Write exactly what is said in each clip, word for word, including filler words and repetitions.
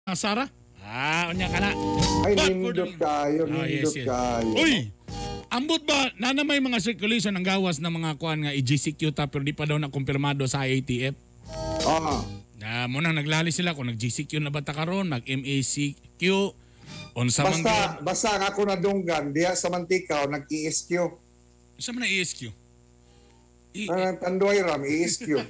Sara? Ah, unya ka na. Ay, But for nindot the- kayo, Ah, nindot yes, yes. kayo. Uy! Ambot ba, na na may mga circulation ng gawas ng mga kuan nga i-G C Q ta pero di pa daw na kumpirmado sa I A T F? Ah, Na mo nang naglali sila kung nag-G C Q na ba ta karon, nag-M A C Q, unsa man basta, gyud. basta ang ako nadunggan, diya sa Mantikaw, nag-E S Q. Unsa man na E S Q? I- Ah, tanduay ram, E S Q.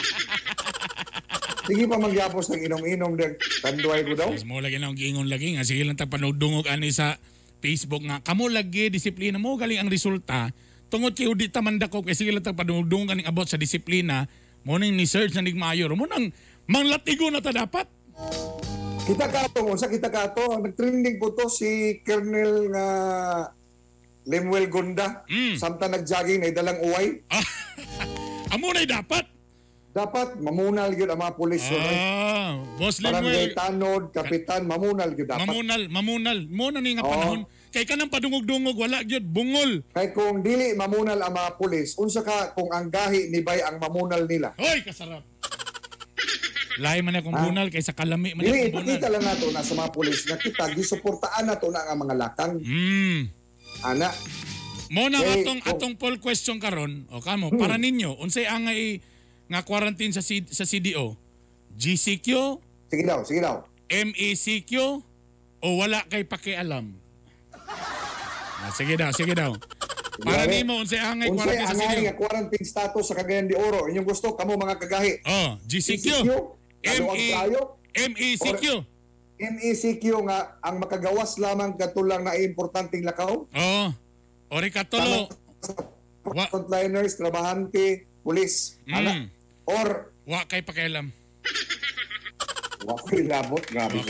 Sige pa magyapos ng inom-inom, dek. Tanduay ko daw. Mas mo lagi na giingon lagi nga sige lang ta panudungog ani sa Facebook nga kamo lagi disiplina mo galing ang resulta tungod kay udi ta mandako kay sige lang ta panudungog ani about sa disiplina mo ning ni search na ning mayor mo nang manglatigo na ta dapat. Kita kato, unsa kita kato, nag-trending po to si Colonel nga Lemuel Gunda. Mm. Samtang nag-jogging na dalang uway. Amo na dapat. Dapat mamunal gyud ang mga pulis. Ah, Boss Barangay Lemuel. Tanod, Kapitan, mamunal gyud dapat. Mamunal, mamunal. Mo na ni nga Oo. panahon. Kay kanang padungog-dungog wala gyud bungol. Kay kung dili mamunal ang mga pulis, unsa ka kung ang gahi ni bay ang mamunal nila. Hoy, kasarap. Lahi man akong Ah. bunal kaysa kalami man Dili akong ipakita bunal. lang nato na sa mga pulis na kita gisuportaan nato na ang mga lakang. Hmm. Ana, Mo na Okay, atong oh. atong poll question karon. O kamo, Hmm. para ninyo unsay angay nga quarantine sa C- sa C D O? G C Q, sige daw, sige daw. M A C Q o wala kay pakialam? Ah, sige daw, sige daw. Para Grabe. nimo unsay angay Unsay quarantine sa C angay D O? nga quarantine status sa Cagayan de Oro? Inyong gusto kamo mga kagahi. Oh, G C Q, M M A A M A C Q. M A C Q nga ang makagawas lamang katulang na importanteng lakaw. Oh. Ori katulo. Wa- Frontliners, trabahante, pulis. Ana, Mm. or Wa kay pakialam. wa ko'y labot, grabe.